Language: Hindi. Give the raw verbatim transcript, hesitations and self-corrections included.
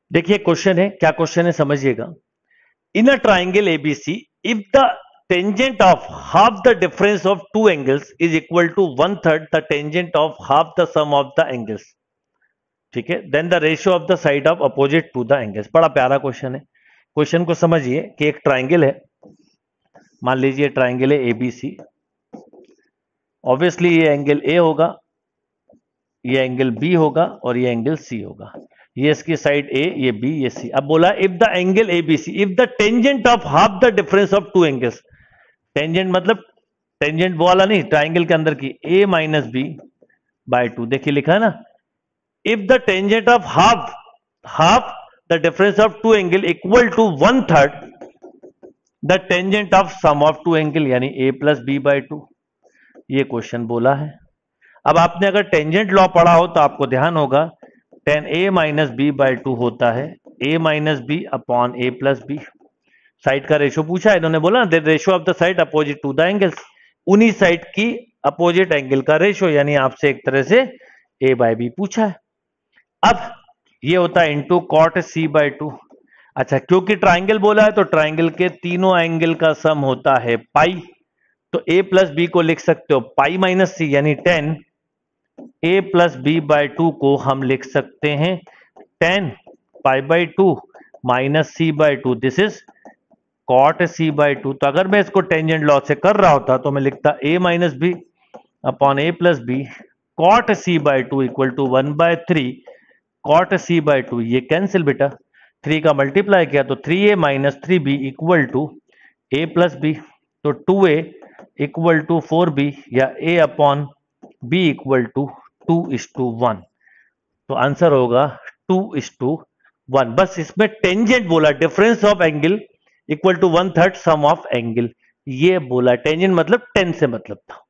देखिए क्वेश्चन है, क्या क्वेश्चन है समझिएगा। In a triangle ABC if the tangent of half the difference of two angles is equal to one third the tangent of half the sum of the angles, ठीक है, then the ratio of the side of opposite to the angles. बड़ा प्यारा क्वेश्चन है। क्वेश्चन को समझिए कि एक ट्राइंगल है, मान लीजिए ट्राइंगल है एबीसी। ऑब्वियसली ये एंगल ए होगा, ये एंगल बी होगा और ये एंगल सी होगा। ये इसकी साइड ए, ये बी, ये सी। अब बोला if the angle ABC if the tangent of half the difference of two angles. Tangent मतलब टेंजेंट वो वाला नहीं, ट्राइंगल के अंदर की A minus B by two. देखिए लिखा है ना, if the tangent of half half the difference of two angle equal to one third the tangent of sum of two angle, यानी A plus B by two. ये क्वेश्चन बोला है। अब आपने अगर टेंजेंट लॉ पढ़ा हो तो आपको ध्यान होगा tan A minus B by two होता है A minus B upon A plus B. Side का रेशो पूछा है, इन्होंने बोला ना ratio of the side opposite to the angles, उन्हीं साइड की अपोजिट एंगल का रेशो, यानी आपसे एक तरह से ए बाय बी पूछा है। अब ये होता है into cot C by two. अच्छा, क्योंकि ट्राइंगल बोला है तो ट्राइंगल के तीनों एंगल का सम होता है पाई, तो ए प्लस बी को लिख सकते हो पाई माइनस सी, यानी tan A plus B by two को हम लिख सकते हैं tan pi by two minus C by two. This is cot C by two. तो अगर मैं इसको टेंजेंट लॉ से कर रहा होता तो मैं लिखता A minus B upon A plus B cot C by two equal to one by three cot C by two. ये कैंसिल बेटा, थ्री का मल्टीप्लाई किया तो three A minus three B equal to A plus B, तो two A equal to four B या A upon B equal to two is to one. तो आंसर होगा टू इज टू वन। बस इसमें टेंजेंट बोला, difference of angle equal to one third sum of angle, ये बोला। टेंजेंट मतलब टेन से मतलब था।